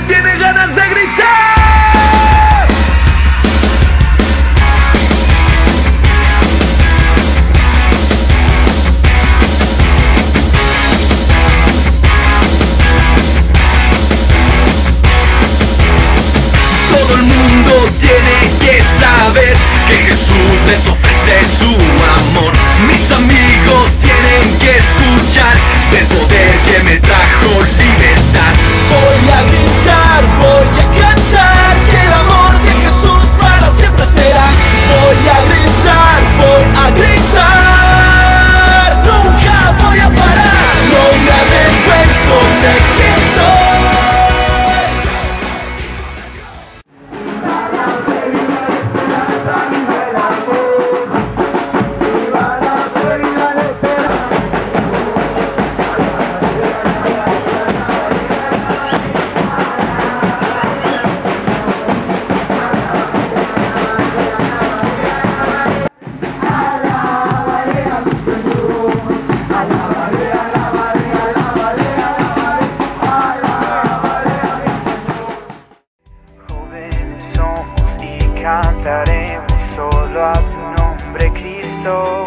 tiene ganas de gritar. Todo el mundo tiene que saber que Jesús les ofrece su amor. Mis amigos tienen que escuchar del poder que me trajo libertad. Voy a gritar, voy a cantar que el amor de Jesús para siempre será. Voy a gritar, voy a gritar, nunca voy a parar. No me avergüenzo de quién soy. Cantaremos solo a tu nombre, Cristo.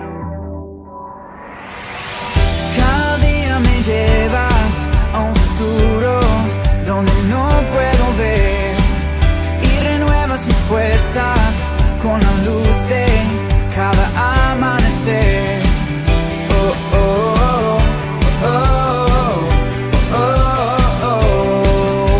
Cada día me llevas a un futuro donde no puedo ver y renuevas mis fuerzas con la luz de cada amanecer. Oh, oh, oh, oh, oh, oh, oh, oh.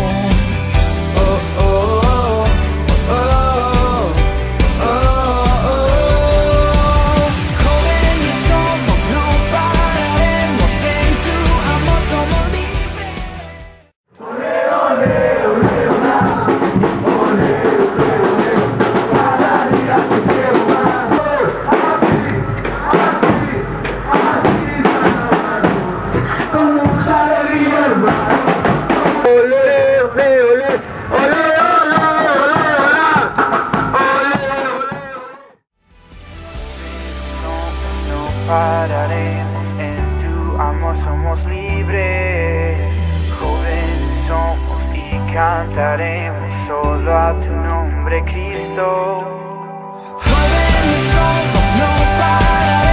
Pararemos en tu amor, somos libres, jóvenes somos y cantaremos solo a tu nombre, Cristo. Jóvenes somos, no pararemos.